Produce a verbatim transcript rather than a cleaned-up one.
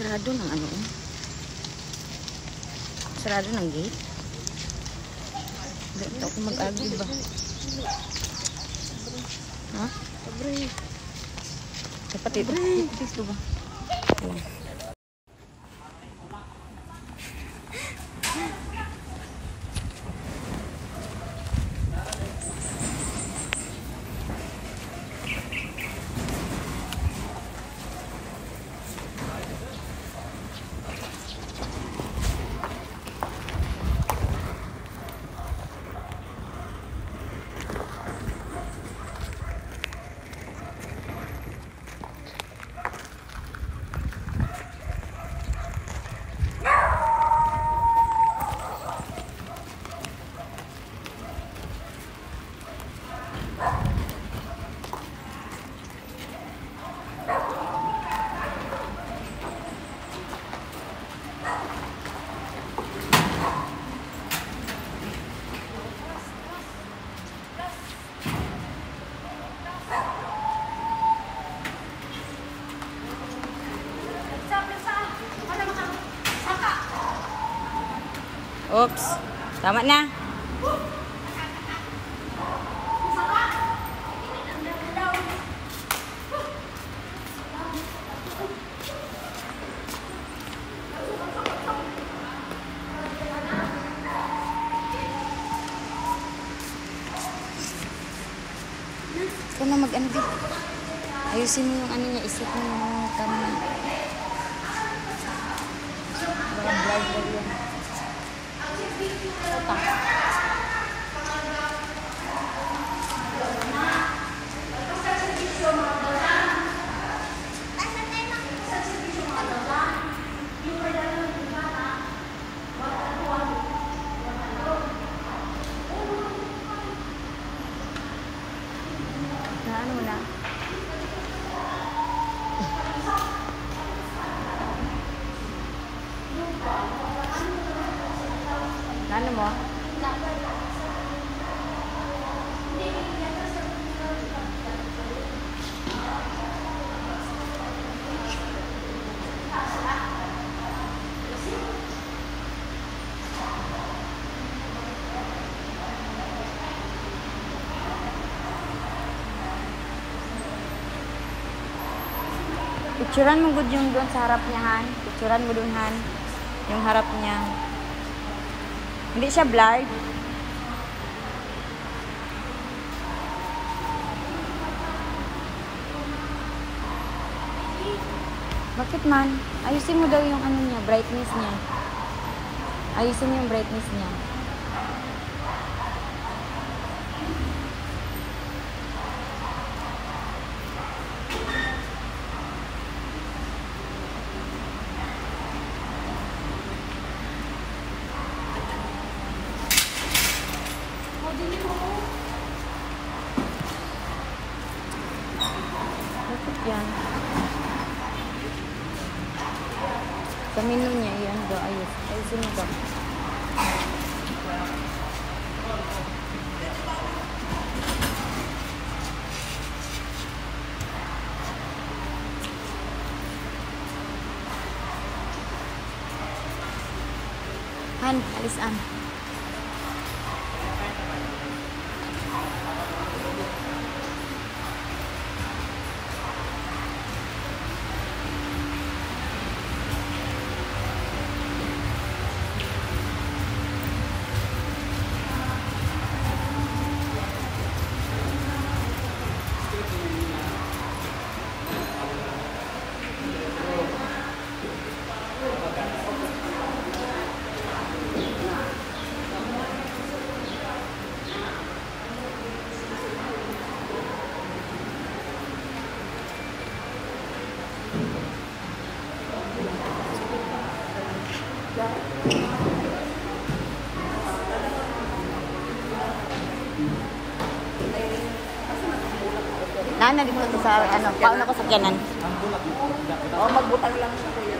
Sarado ng ano? Sarado ng gate? Hindi ako mag-agi ba? Ha? Abre. Dapat ito. Ito ba? Ayan. Oops. Tama na. Ikaw na mag-ano din. Ayusin mo yung ano niya. Isip mo yung camera. Walang vlog-vlog yan. Ano mo na? Ano mo? Picturean mo good yung doon sa harap niya, Han. Picturean mo doon, Han. Yung harap niya. Hindi siya blurred. Bakit man? Ayusin mo daw yung ano niya, brightness niya. Ayusin mo yung brightness niya. Bakit yan? Sa menu niya, yan daw. Ayos. Ayusin mo daw. Han, alisan. Nana, di mo ito sa ano, paano ko sakyanan? O, magbutang lang siya kuya.